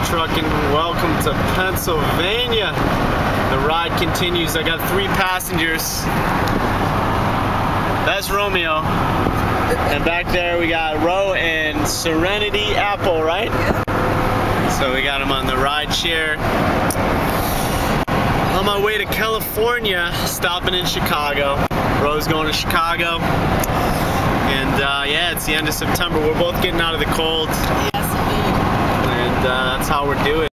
Trucking, welcome to Pennsylvania. The ride continues. I got 3 passengers. That's Romeo. And back there we got Ro and Serenity Apple, right? So we got them on the ride share. On my way to California, stopping in Chicago. Ro's going to Chicago. And yeah, it's the end of September. We're both getting out of the cold. Yes, indeed. And that's how we're doing.